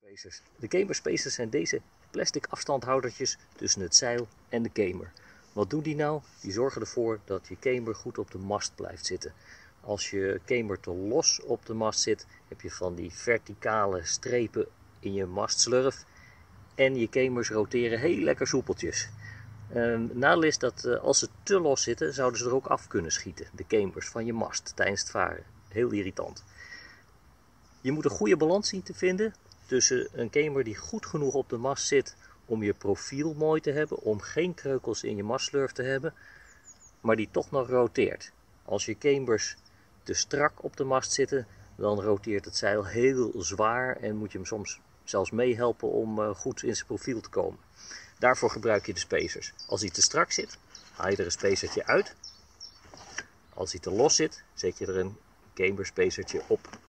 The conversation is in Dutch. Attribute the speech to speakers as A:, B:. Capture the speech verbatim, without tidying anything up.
A: Spacers. De camber spacers zijn deze plastic afstandhoudertjes tussen het zeil en de camber. Wat doen die nou? Die zorgen ervoor dat je camber goed op de mast blijft zitten. Als je camber te los op de mast zit, heb je van die verticale strepen in je mastslurf. En je cambers roteren heel lekker soepeltjes. Um, nadeel is dat uh, als ze te los zitten, zouden ze er ook af kunnen schieten. De cambers van je mast tijdens het varen. Heel irritant. Je moet een goede balans zien te vinden tussen een camber die goed genoeg op de mast zit om je profiel mooi te hebben, om geen kreukels in je mastslurf te hebben, maar die toch nog roteert. Als je cambers te strak op de mast zitten, dan roteert het zeil heel zwaar en moet je hem soms zelfs meehelpen om uh, goed in zijn profiel te komen. Daarvoor gebruik je de spacers. Als hij te strak zit, haal je er een spacertje uit. Als hij te los zit, zet je er een camber spacertje op.